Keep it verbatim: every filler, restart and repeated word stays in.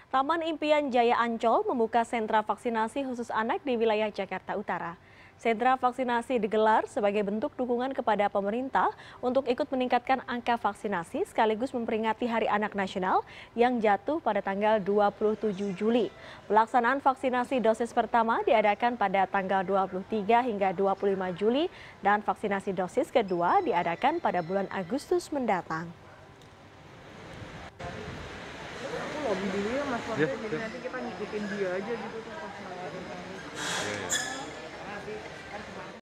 Taman Impian Jaya Ancol membuka sentra vaksinasi khusus anak di wilayah Jakarta Utara. Sentra vaksinasi digelar sebagai bentuk dukungan kepada pemerintah untuk ikut meningkatkan angka vaksinasi sekaligus memperingati Hari Anak Nasional yang jatuh pada tanggal dua puluh tujuh Juli. Pelaksanaan vaksinasi dosis pertama diadakan pada tanggal dua puluh tiga hingga dua puluh lima Juli dan vaksinasi dosis kedua diadakan pada bulan Agustus mendatang. Aku lobby dulu ya Mas Warga, Ya, jadi ya. nanti kita ngikutin dia aja gitu tuh pas ngelarin. Oke.